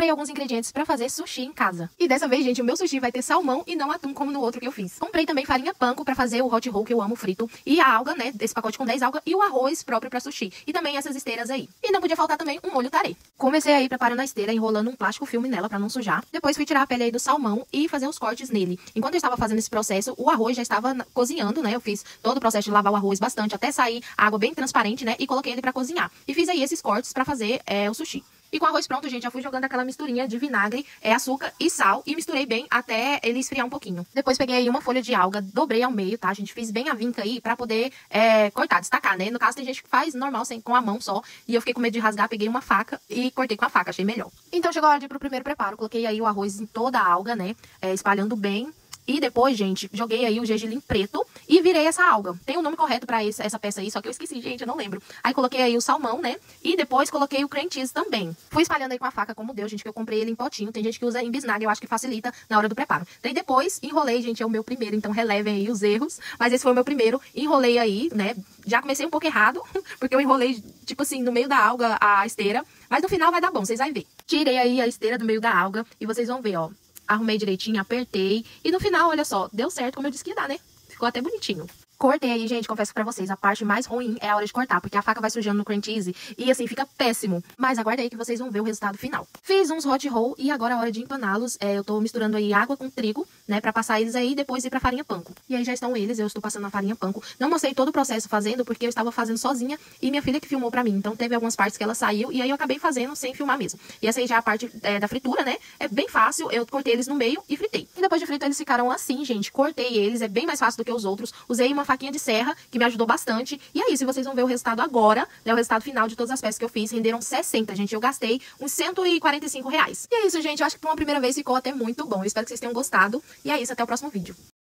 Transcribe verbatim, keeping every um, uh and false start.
comprei alguns ingredientes pra fazer sushi em casa. E dessa vez, gente, o meu sushi vai ter salmão e não atum como no outro que eu fiz. Comprei também farinha panko pra fazer o hot roll que eu amo frito. E a alga, né, desse pacote com dez algas. E o arroz próprio pra sushi. E também essas esteiras aí. E não podia faltar também um molho tarê. Comecei aí preparando a esteira, enrolando um plástico filme nela pra não sujar. Depois fui tirar a pele aí do salmão e fazer os cortes nele. Enquanto eu estava fazendo esse processo, o arroz já estava cozinhando, né? Eu fiz todo o processo de lavar o arroz bastante até sair a água bem transparente, né? E coloquei ele pra cozinhar. E fiz aí esses cortes pra fazer é, o sushi. E com o arroz pronto, gente, já fui jogando aquela misturinha de vinagre, é, açúcar e sal. E misturei bem até ele esfriar um pouquinho. Depois peguei aí uma folha de alga, dobrei ao meio, tá, gente? Fiz bem a vinca aí pra poder é, cortar, destacar, né? No caso, tem gente que faz normal, sem, com a mão só. E eu fiquei com medo de rasgar, peguei uma faca e cortei com a faca, achei melhor. Então chegou a hora de ir pro primeiro preparo. Coloquei aí o arroz em toda a alga, né? É, espalhando bem. E depois, gente, joguei aí o gergelim preto e virei essa alga. Tem um nome correto pra esse, essa peça aí, só que eu esqueci, gente, eu não lembro. Aí coloquei aí o salmão, né? E depois coloquei o cream cheese também. Fui espalhando aí com a faca como deu, gente, que eu comprei ele em potinho. Tem gente que usa em bisnaga, eu acho que facilita na hora do preparo. Daí depois, enrolei, gente, é o meu primeiro, então relevem aí os erros. Mas esse foi o meu primeiro. Enrolei aí, né? Já comecei um pouco errado, porque eu enrolei, tipo assim, no meio da alga a esteira. Mas no final vai dar bom, vocês vão ver. Tirei aí a esteira do meio da alga e vocês vão ver, ó. Arrumei direitinho, apertei. E no final, olha só, deu certo como eu disse que ia dar, né? Ficou até bonitinho. Cortei aí, gente, confesso pra vocês, a parte mais ruim é a hora de cortar, porque a faca vai sujando no cream cheese e assim, fica péssimo. Mas aguarda aí que vocês vão ver o resultado final. Fiz uns hot roll e agora é a hora de empaná-los. É, eu tô misturando aí água com trigo, né, pra passar eles aí e depois ir pra farinha panko. E aí já estão eles, eu estou passando na farinha panko. Não mostrei todo o processo fazendo, porque eu estava fazendo sozinha e minha filha que filmou pra mim. Então teve algumas partes que ela saiu e aí eu acabei fazendo sem filmar mesmo. E essa aí já é a parte é, da fritura, né? É bem fácil, eu cortei eles no meio e fritei. E depois de frito eles ficaram assim, gente. Cortei eles, é bem mais fácil do que os outros. Usei uma faquinha de serra, que me ajudou bastante. E é isso, e vocês vão ver o resultado agora, né? O resultado final de todas as peças que eu fiz. Renderam sessenta, gente. Eu gastei uns cento e quarenta e cinco reais. E é isso, gente. Eu acho que por uma primeira vez ficou até muito bom. Eu espero que vocês tenham gostado. E é isso, até o próximo vídeo.